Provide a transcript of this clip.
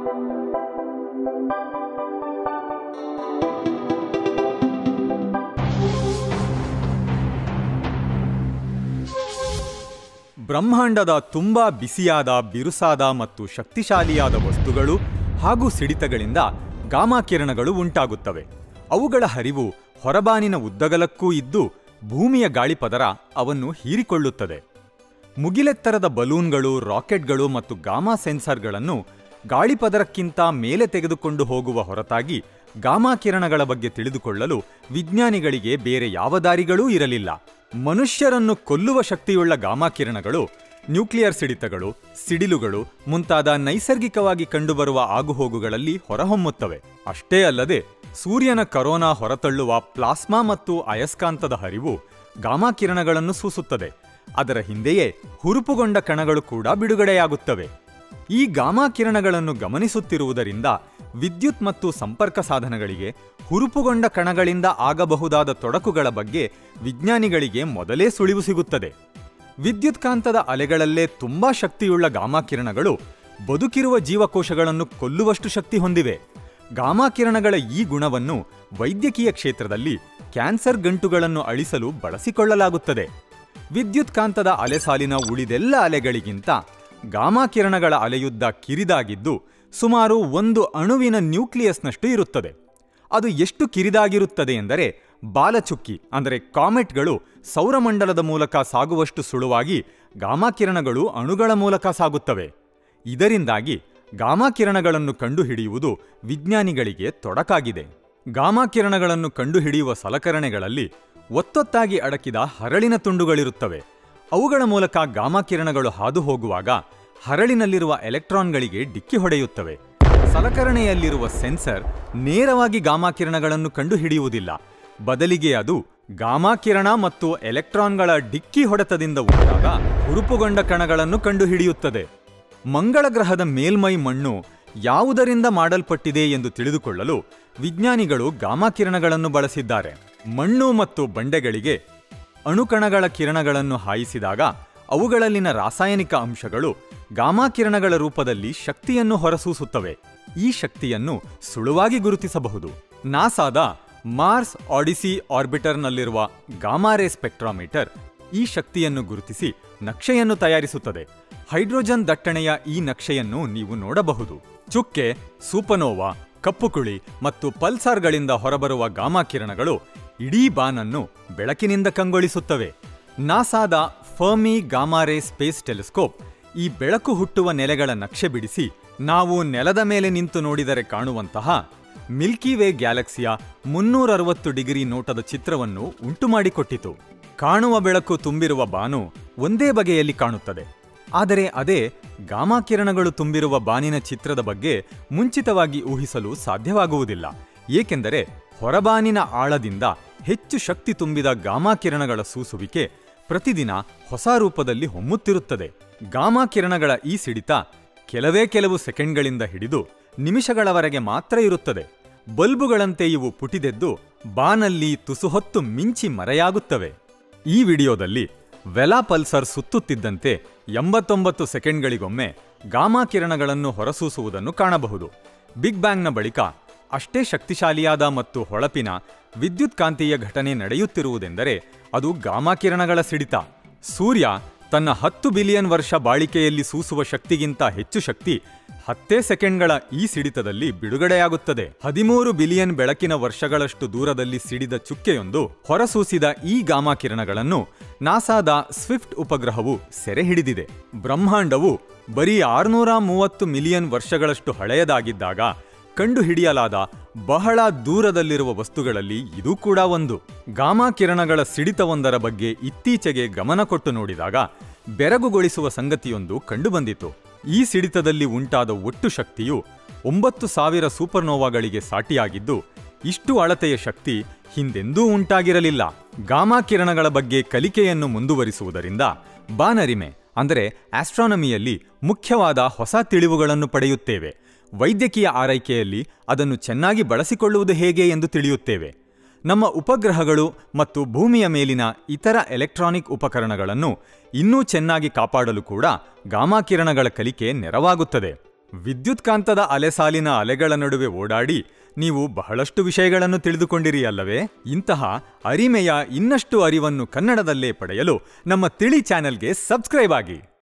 ಬ್ರಹ್ಮಾಂಡದ ತುಂಬಾ ಬಿಸಿಯಾದ, ಬಿರುಸಾದ ಮತ್ತು ಶಕ್ತಿಶಾಲಿಯಾದ ವಸ್ತುಗಳು ಹಾಗೂ ಸಿಡಿತಗಳಿಂದ ಗಾಮಾ ಕಿರಣಗಳು ಉಂಟಾಗುತ್ತವೆ. ಅವುಗಳ ಹರಿವು ಹೊರಬಾನಿನ ಉದ್ದಗಲಕ್ಕೂ ಇದ್ದು ಭೂಮಿಯ ಗಾಳಿಪದರ ಅವನ್ನು ಹೀರಿಕೊಳ್ಳುತ್ತದೆ. ಮುಗಿಲೆತ್ತರದ ಬಲೂನ್ಗಳು, ರಾಕೆಟ್ಗಳು ಮತ್ತು ಗಾಮಾ ಸೆನ್ಸರ್ಗಳನ್ನು ಗಾಳಿಪದರಕ್ಕಿಂತ ಮೇಲೆ ತೆಗೆದುಕೊಂಡು ಹೋಗುವ ಹೊರತಾಗಿ ಗಾಮಾ ಕಿರಣಗಳ ಬಗ್ಗೆ ತಿಳಿದುಕೊಳ್ಳಲು ವಿಜ್ಞಾನಿಗಳಿಗೆ ಬೇರೆ ಯಾವ ದಾರಿಗಳೂ ಇರಲಿಲ್ಲ. ಮನುಷ್ಯರನ್ನು ಕೊಲ್ಲುವ ಶಕ್ತಿಯುಳ್ಳ ಗಾಮಾ ಕಿರಣಗಳು ನ್ಯೂಕ್ಲಿಯರ್ ಸಿಡಿತಗಳು, ಸಿಡಿಲುಗಳು ಮುಂತಾದ ನೈಸರ್ಗಿಕವಾಗಿ ಕಂಡುಬರುವ ಆಗುಹೋಗುಗಳಲ್ಲಿ ಹೊರಹೊಮ್ಮುತ್ತವೆ. ಅಷ್ಟೇ ಅಲ್ಲದೆ ಸೂರ್ಯನ ಕರೋನಾ ಹೊರತಳ್ಳುವ ಪ್ಲಾಸ್ಮಾ ಮತ್ತು ಅಯಸ್ಕಾಂತದ ಹರಿವು ಗಾಮಾ ಕಿರಣಗಳನ್ನು ಸೂಸುತ್ತದೆ. ಅದರ ಹಿಂದೆಯೇ ಹುರುಪುಗೊಂಡ ಕಣಗಳು ಕೂಡ ಬಿಡುಗಡೆಯಾಗುತ್ತವೆ. ಈ ಗಾಮಾ ಕಿರಣಗಳನ್ನು ಗಮನಿಸುತ್ತಿರುವುದರಿಂದ ವಿದ್ಯುತ್ ಮತ್ತು ಸಂಪರ್ಕ ಸಾಧನಗಳಿಗೆ ಹುರುಪುಗೊಂಡ ಕಣಗಳಿಂದ ಆಗಬಹುದಾದ ತೊಡಕುಗಳ ಬಗ್ಗೆ ವಿಜ್ಞಾನಿಗಳಿಗೆ ಮೊದಲೇ ಸುಳಿವು ಸಿಗುತ್ತದೆ. ವಿದ್ಯುತ್ಕಾಂತದ ಅಲೆಗಳಲ್ಲೇ ತುಂಬಾ ಶಕ್ತಿಯುಳ್ಳ ಗಾಮಾ ಕಿರಣಗಳು ಬದುಕಿರುವ ಜೀವಕೋಶಗಳನ್ನು ಕೊಲ್ಲುವಷ್ಟು ಶಕ್ತಿ ಹೊಂದಿವೆ. ಗಾಮಾ ಕಿರಣಗಳ ಈ ಗುಣವನ್ನು ವೈದ್ಯಕೀಯ ಕ್ಷೇತ್ರದಲ್ಲಿ ಕ್ಯಾನ್ಸರ್ ಗಂಟುಗಳನ್ನು ಅಳಿಸಲು ಬಳಸಿಕೊಳ್ಳಲಾಗುತ್ತದೆ. ವಿದ್ಯುತ್ಕಾಂತದ ಅಲೆಸಾಲಿನ ಉಳಿದೆಲ್ಲ ಅಲೆಗಳಿಗಿಂತ ಗಾಮಾ ಕಿರಣಗಳ ಅಲೆಯುದ್ದ ಕಿರಿದಾಗಿದ್ದು ಸುಮಾರು 1 ಅಣುವಿನ ನ್ಯೂಕ್ಲಿಯಸ್ನಷ್ಟು ಇರುತ್ತದೆ. ಅದು ಎಷ್ಟು ಕಿರಿದಾಗಿರುತ್ತದೆ ಎಂದರೆ ಬಾಲಚುಕ್ಕಿ ಅಂದರೆ ಕಾಮೆಟ್ಗಳು ಸೌರಮಂಡಲದ ಮೂಲಕ ಸಾಗುವಷ್ಟು ಸುಳುವಾಗಿ ಗಾಮಾ ಕಿರಣಗಳು ಅಣುಗಳ ಮೂಲಕ ಸಾಗುತ್ತವೆ. ಇದರಿಂದಾಗಿ ಗಾಮಾ ಕಿರಣಗಳನ್ನು ಕಂಡುಹಿಡಿಯುವುದು ವಿಜ್ಞಾನಿಗಳಿಗೆ ತೊಡಕಾಗಿದೆ. ಗಾಮಾ ಕಿರಣಗಳನ್ನು ಕಂಡುಹಿಡಿಯುವ ಸಲಕರಣೆಗಳಲ್ಲಿ ಒತ್ತೊತ್ತಾಗಿ ಅಡಕಿದ ಹರಳಿನ ತುಂಡುಗಳಿರುತ್ತವೆ. ಅವುಗಳ ಮೂಲಕ ಗಾಮಾ ಕಿರಣಗಳು ಹಾದು ಹೋಗುವಾಗ ಹರಳಿನಲ್ಲಿರುವ ಎಲೆಕ್ಟ್ರಾನ್ಗಳಿಗೆ ಡಿಕ್ಕಿ ಹೊಡೆಯುತ್ತವೆ. ಸಲಕರಣೆಯಲ್ಲಿರುವ ಸೆನ್ಸರ್ ನೇರವಾಗಿ ಗಾಮಾ ಕಿರಣಗಳನ್ನು ಕಂಡುಹಿಡಿಯುವುದಿಲ್ಲ. ಬದಲಿಗೆ ಅದು ಗಾಮಾ ಕಿರಣ ಮತ್ತು ಎಲೆಕ್ಟ್ರಾನ್ಗಳ ಡಿಕ್ಕಿ ಹೊಡೆತದಿಂದ ಉಂಟಾದ ಹುರುಪುಗೊಂಡ ಕಣಗಳನ್ನು ಕಂಡುಹಿಡಿಯುತ್ತದೆ. ಮಂಗಳ ಗ್ರಹದ ಮೇಲ್ಮೈ ಮಣ್ಣು ಯಾವುದರಿಂದ ಮಾಡಲ್ಪಟ್ಟಿದೆ ಎಂದು ತಿಳಿದುಕೊಳ್ಳಲು ವಿಜ್ಞಾನಿಗಳು ಗಾಮಾ ಕಿರಣಗಳನ್ನು ಬಳಸಿದ್ದಾರೆ. ಮಣ್ಣು ಮತ್ತು ಬಂಡೆಗಳಿಗೆ ಅಣುಕಣಗಳ ಕಿರಣಗಳನ್ನು ಹಾಯಿಸಿದಾಗ ಅವುಗಳಲ್ಲಿನ ರಾಸಾಯನಿಕ ಅಂಶಗಳು ಗಾಮಾ ಕಿರಣಗಳ ರೂಪದಲ್ಲಿ ಶಕ್ತಿಯನ್ನು ಹೊರಸೂಸುತ್ತವೆ. ಈ ಶಕ್ತಿಯನ್ನು ಸುಳುವಾಗಿ ಗುರುತಿಸಬಹುದು. ನಾಸಾದ ಮಾರ್ಸ್ ಆಡಿಸಿ ಆರ್ಬಿಟರ್ನಲ್ಲಿರುವ ಗಾಮಾ ರೇ ಸ್ಪೆಕ್ಟ್ರಾಮೀಟರ್ ಈ ಶಕ್ತಿಯನ್ನು ಗುರುತಿಸಿ ನಕ್ಷೆಯನ್ನು ತಯಾರಿಸುತ್ತದೆ. ಹೈಡ್ರೋಜನ್ ದಟ್ಟಣೆಯ ಈ ನಕ್ಷೆಯನ್ನು ನೀವು ನೋಡಬಹುದು. ಚುಕ್ಕೆ, ಸೂಪರ್ನೋವಾ, ಕಪ್ಪುಕುಳಿ ಮತ್ತು ಪಲ್ಸಾರ್ಗಳಿಂದ ಹೊರಬರುವ ಗಾಮಾ ಕಿರಣಗಳು ಇಡೀ ಬಾನನ್ನು ಬೆಳಕಿನಿಂದ ಕಂಗೊಳಿಸುತ್ತವೆ. ನಾಸಾದ Fermi gamma ray space telescope ಈ ಬೆಳಕು ಹುಟ್ಟುವ ನೆಲೆಗಳ ನಕ್ಷೆ ಬಿಡಿಸಿ ನಾವು ನೆಲದ ಮೇಲೆ ನಿಂತು ನೋಡಿದರೆ ಕಾಣುವಂತಹ ಮಿಲ್ಕಿ ವೇ ಗ್ಯಾಲಕ್ಸಿಯ 360 ಡಿಗ್ರಿ ನೋಟದ ಚಿತ್ರವನ್ನು ಉಂಟುಮಾಡಿಕೊಟ್ಟಿತು. ಕಾಣುವ ಬೆಳಕು ತುಂಬಿರುವ ಬಾನು ಒಂದೇ ಬಗೆಯಲ್ಲಿ ಕಾಣುತ್ತದೆ. ಆದರೆ ಅದೇ ಗಾಮಾ ಕಿರಣಗಳು ತುಂಬಿರುವ ಬಾನಿನ ಚಿತ್ರದ ಬಗ್ಗೆ ಮುಂಚಿತವಾಗಿ ಊಹಿಸಲು ಸಾಧ್ಯವಾಗುವುದಿಲ್ಲ. ಏಕೆಂದರೆ ಹೊರಬಾನಿನ ಆಳದಿಂದ ಹೆಚ್ಚು ಶಕ್ತಿ ತುಂಬಿದ ಗಾಮಾ ಕಿರಣಗಳ ಸೂಸುವಿಕೆ ಪ್ರತಿದಿನ ಹೊಸ ರೂಪದಲ್ಲಿ ಹೊಮ್ಮುತ್ತಿರುತ್ತದೆ. ಗಾಮಾ ಕಿರಣಗಳ ಈ ಸಿಡಿತ ಕೆಲವು ಸೆಕೆಂಡ್ಗಳಿಂದ ಹಿಡಿದು ನಿಮಿಷಗಳವರೆಗೆ ಮಾತ್ರ ಇರುತ್ತದೆ. ಬಲ್ಬುಗಳಂತೆ ಇವು ಪುಟಿದೆದ್ದು ಬಾನಲ್ಲಿ ತುಸು ಹೊತ್ತು ಮಿಂಚಿ ಮರೆಯಾಗುತ್ತವೆ. ಈ ವಿಡಿಯೋದಲ್ಲಿ ವೆಲಾ ಪಲ್ಸರ್ ಸುತ್ತುತ್ತಿದ್ದಂತೆ 89 ಸೆಕೆಂಡ್ಗಳಿಗೊಮ್ಮೆ ಗಾಮಾ ಕಿರಣಗಳನ್ನು ಹೊರಸೂಸುವುದನ್ನು ಕಾಣಬಹುದು. ಬಿಗ್ ಬ್ಯಾಂಗ್ನ ಬಳಿಕ ಅಷ್ಟೇ ಶಕ್ತಿಶಾಲಿಯಾದ ಮತ್ತು ಹೊಳಪಿನ ವಿದ್ಯುತ್ಕಾಂತೀಯ ಘಟನೆ ನಡೆಯುತ್ತಿರುವುದೆಂದರೆ ಅದು ಗಾಮಾ ಕಿರಣಗಳ ಸಿಡಿತ. ಸೂರ್ಯ ತನ್ನ 10 ಬಿಲಿಯನ್ ವರ್ಷ ಬಾಳಿಕೆಯಲ್ಲಿ ಸೂಸುವ ಶಕ್ತಿಗಿಂತ ಹೆಚ್ಚು ಶಕ್ತಿ 10 ಸೆಕೆಂಡ್ಗಳ ಈ ಸಿಡಿತದಲ್ಲಿ ಬಿಡುಗಡೆಯಾಗುತ್ತದೆ. 13 ಬಿಲಿಯನ್ ಬೆಳಕಿನ ವರ್ಷಗಳಷ್ಟು ದೂರದಲ್ಲಿ ಸಿಡಿದ ಚುಕ್ಕೆಯೊಂದು ಹೊರಸೂಸಿದ ಈ ಗಾಮಾ ಕಿರಣಗಳನ್ನು ನಾಸಾದ ಸ್ವಿಫ್ಟ್ ಉಪಗ್ರಹವು ಸೆರೆ ಹಿಡಿದಿದೆ. ಬ್ರಹ್ಮಾಂಡವು ಬರೀ 630 ಮಿಲಿಯನ್ ವರ್ಷಗಳಷ್ಟು ಹಳೆಯದಾಗಿದ್ದಾಗ ಕಂಡುಹಿಡಿಯಲಾದ ಬಹಳ ದೂರದಲ್ಲಿರುವ ವಸ್ತುಗಳಲ್ಲಿ ಇದೂ ಕೂಡ ಒಂದು. ಗಾಮಾ ಕಿರಣಗಳ ಸಿಡಿತವೊಂದರ ಬಗ್ಗೆ ಇತ್ತೀಚೆಗೆ ಗಮನ ಕೊಟ್ಟು ನೋಡಿದಾಗ ಬೆರಗುಗೊಳಿಸುವ ಸಂಗತಿಯೊಂದು ಕಂಡುಬಂದಿತು. ಈ ಸಿಡಿತದಲ್ಲಿ ಉಂಟಾದ ಒಟ್ಟು ಶಕ್ತಿಯು 9000 ಸೂಪರ್ನೋವಾಗಳಿಗೆ ಸಾಟಿಯಾಗಿದ್ದು ಇಷ್ಟು ಅಳತೆಯ ಶಕ್ತಿ ಹಿಂದೆಂದೂ ಉಂಟಾಗಿರಲಿಲ್ಲ. ಗಾಮಾ ಕಿರಣಗಳ ಬಗ್ಗೆ ಕಲಿಕೆಯನ್ನು ಮುಂದುವರಿಸುವುದರಿಂದ ಬಾನರಿಮೆ ಅಂದರೆ ಆಸ್ಟ್ರಾನಮಿಯಲ್ಲಿ ಮುಖ್ಯವಾದ ಹೊಸ ತಿಳಿವುಗಳನ್ನು ಪಡೆಯುತ್ತೇವೆ. ವೈದ್ಯಕೀಯ ಆರೈಕೆಯಲ್ಲಿ ಅದನ್ನು ಚೆನ್ನಾಗಿ ಬಳಸಿಕೊಳ್ಳುವುದು ಹೇಗೆ ಎಂದು ತಿಳಿಯುತ್ತೇವೆ. ನಮ್ಮ ಉಪಗ್ರಹಗಳು ಮತ್ತು ಭೂಮಿಯ ಮೇಲಿನ ಇತರ ಎಲೆಕ್ಟ್ರಾನಿಕ್ ಉಪಕರಣಗಳನ್ನು ಇನ್ನೂ ಚೆನ್ನಾಗಿ ಕಾಪಾಡಲು ಕೂಡ ಗಾಮಾ ಕಿರಣಗಳ ಕಲಿಕೆ ನೆರವಾಗುತ್ತದೆ. ವಿದ್ಯುತ್ಕಾಂತದ ಅಲೆಸಾಲಿನ ಅಲೆಗಳ ನಡುವೆ ಓಡಾಡಿ ನೀವು ಬಹಳಷ್ಟು ವಿಷಯಗಳನ್ನು ತಿಳಿದುಕೊಂಡಿರಿ ಅಲ್ಲವೇ? ಇಂತಹ ಅರಿಮೆಯ ಇನ್ನಷ್ಟು ಅರಿವನ್ನು ಕನ್ನಡದಲ್ಲೇ ಪಡೆಯಲು ನಮ್ಮ ತಿಳಿ ಚಾನೆಲ್ಗೆ ಸಬ್ಸ್ಕ್ರೈಬ್ ಆಗಿ.